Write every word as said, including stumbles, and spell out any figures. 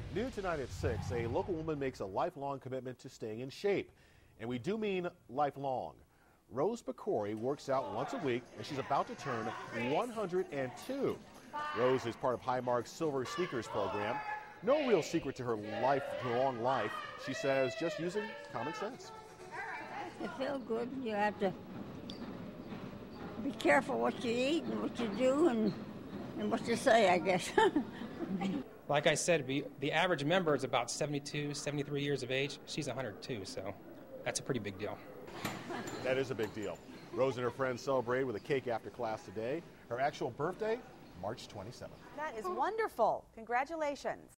New tonight at six, a local woman makes a lifelong commitment to staying in shape. And we do mean lifelong. Rose Pecori works out once a week, and she's about to turn one hundred two. Rose is part of Highmark's Silver Sneakers program. No real secret to her life, her long life. She says just using common sense. To feel good, you have to be careful what you eat and what you do and, and what you say, I guess. Like I said, we, the average member is about seventy-two, seventy-three years of age. She's one hundred two, so that's a pretty big deal. That is a big deal. Rose and her friends celebrated with a cake after class today. Her actual birthday, March twenty-seventh. That is wonderful. Congratulations.